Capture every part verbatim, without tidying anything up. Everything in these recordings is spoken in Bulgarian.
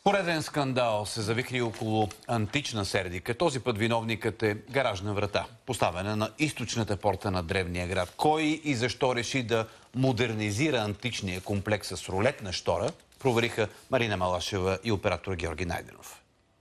Пореден скандал се завихри около антична Сердика. Този път виновникът е гаражна врата, поставена на източната порта на древния град. Кой и защо реши да модернизира античния комплекс с рулетна щора, провериха Марина Малашева и оператор Георги Найденов.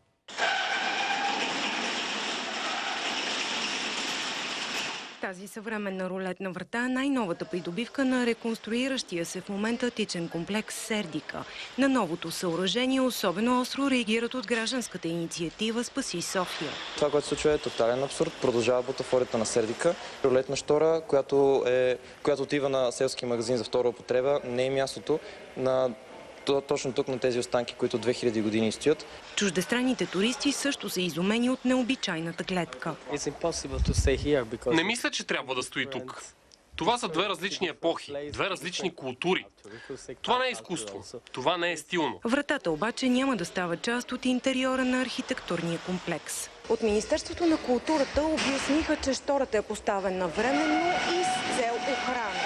Тази съвременна рулетна врата е най-новата придобивка на реконструиращия се в момента античен комплекс Сердика. На новото съоръжение особено остро реагират от гражданската инициатива "Спаси София". Това, което се случва, е тотален абсурд. Продължава бутафорията на Сердика. Рулетна щора, която, е, която отива на селски магазин за втора употреба, не е мястото на точно тук на тези останки, които две хиляди години стоят. Чуждестранните туристи също са изумени от необичайната гледка. Не мисля, че трябва да стои тук. Това са две различни епохи, две различни култури. Това не е изкуство, това не е стилно. Вратата обаче няма да става част от интериора на архитектурния комплекс. От Министерството на културата обясниха, че щората е поставена временно и с цел охрана.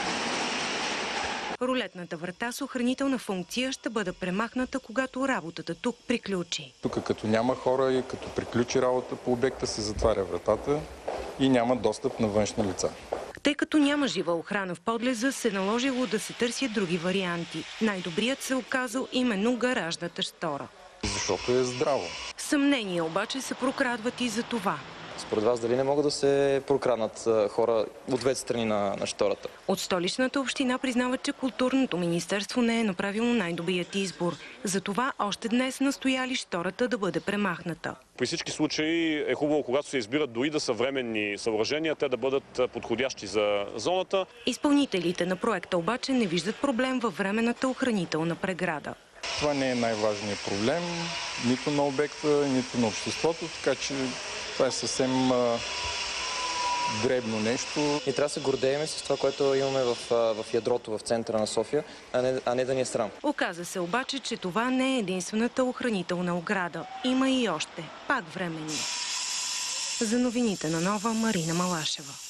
Рулетната врата с охранителна функция ще бъде премахната, когато работата тук приключи. Тук като няма хора и като приключи работа по обекта, се затваря вратата и няма достъп на външни лица. Тъй като няма жива охрана в подлеза, се наложило да се търсят други варианти. Най-добрият се оказал именно гаражната щора. Защото е здраво. Съмнения обаче се прокрадват и за това. Според вас дали не могат да се прокраднат хора от двете страни на, на щората? От Столичната община признават, че културното министерство не е направило най-добрият избор. Затова още днес настояли щората да бъде премахната. При всички случаи е хубаво, когато се избират дори да съвременни съоръжения, те да бъдат подходящи за зоната. Изпълнителите на проекта обаче не виждат проблем във временната охранителна преграда. Това не е най-важният проблем нито на обекта, нито на обществото, така че това е съвсем а, дребно нещо. И трябва да се гордеем с това, което имаме в, в ядрото, в центъра на София, а не, а не да ни е срам. Оказа се обаче, че това не е единствената охранителна ограда. Има и още, пак временни. За новините на Нова, Марина Малашева.